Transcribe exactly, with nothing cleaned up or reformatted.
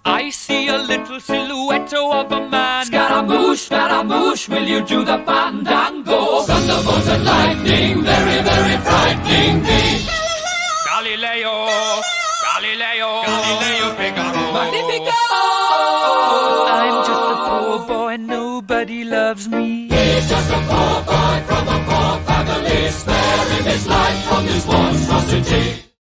I see a little silhouette of a man. Scaramouche, Scaramouche, will you do the fandango? Thunderbolts and lightning, very, very frightening me. Galileo, Galileo, Galileo Figaro. Magnifico! I'm just a poor boy, nobody loves me. He's just a poor boy from a poor family, sparing his life from this monstrosity.